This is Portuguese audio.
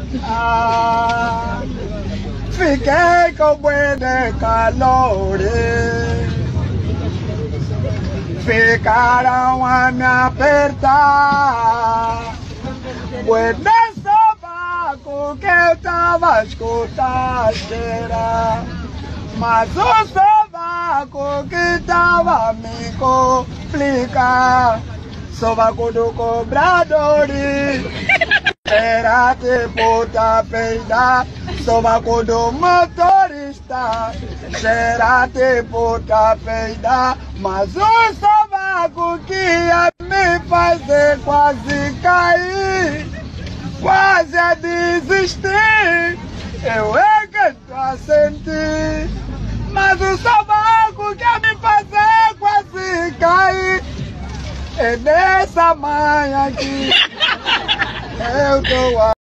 Fiquei com bué de calores, ficaram a me apertar. Bué de sovaco que eu tava a escutar cheirar, mas o sovaco que tava a me complicar, sovaco do cobrador. Era tipo tá peidar, sovaco do motorista. Cheira tipo tá peidar, mas o sovaco que ia me fazer quase cair, quase a desistir. Eu é que tô a sentir, mas o sovaco que ia me fazer quase cair é dessa manhã aqui. Eu tô